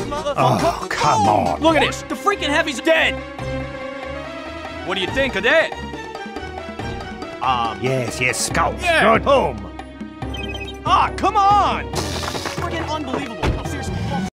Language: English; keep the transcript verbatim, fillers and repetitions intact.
motherfucker. Oh, come on. Look at this. The freaking heavy's dead. What do you think of that? Um, yes, yes, Scout. Yeah. Good home. Ah, come on. Freaking unbelievable.